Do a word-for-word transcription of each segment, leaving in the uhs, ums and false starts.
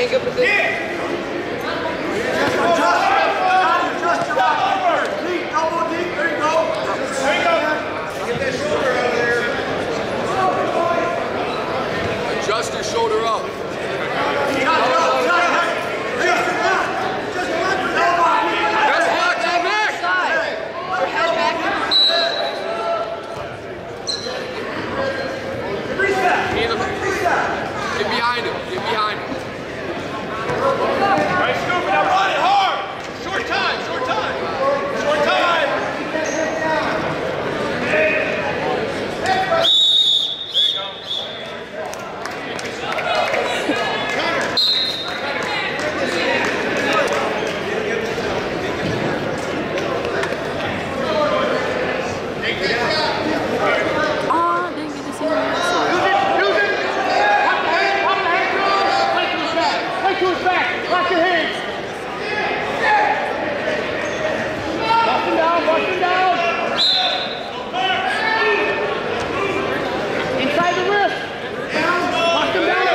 Hank up with it. Adjust your body. Deep, elbow deep. There you go. There you go. Get that shoulder out of there. Adjust your shoulder up. Get behind him. Get behind him. Right, scoop it up. Run it hard. Short time. Short time. Short time. There you Watch your hands. Watch him down, watch him down. Inside the wrist. Watch him down.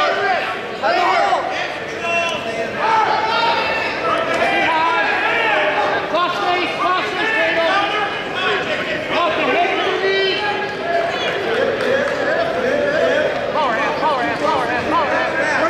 Cross face, cross face, off the head to the knee. Power half, power half, power half, power half.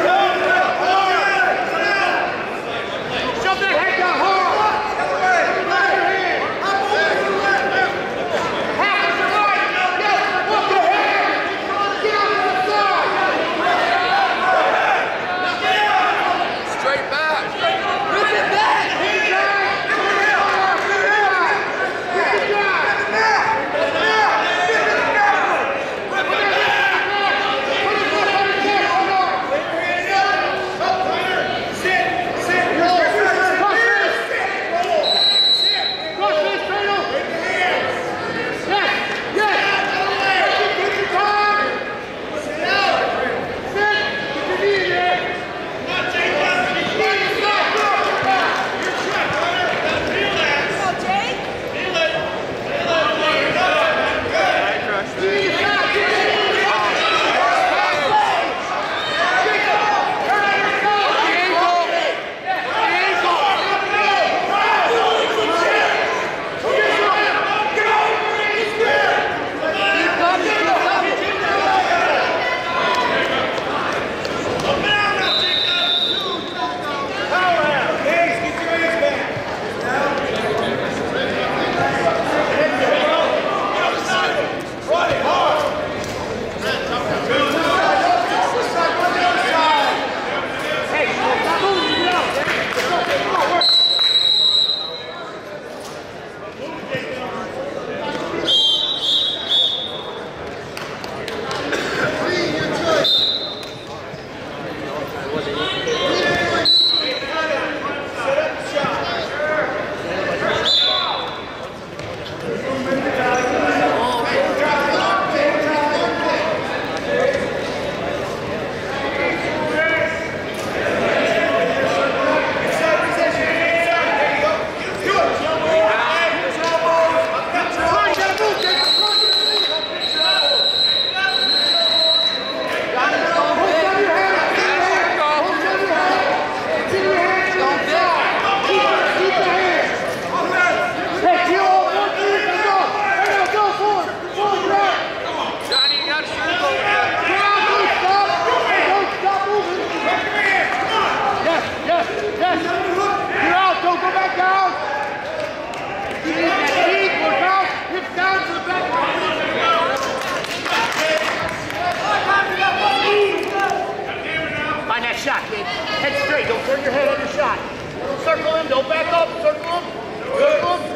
Shot, kid. Head straight. Don't turn your head on your shot. Circle him. Don't back up. Circle him. Circle him.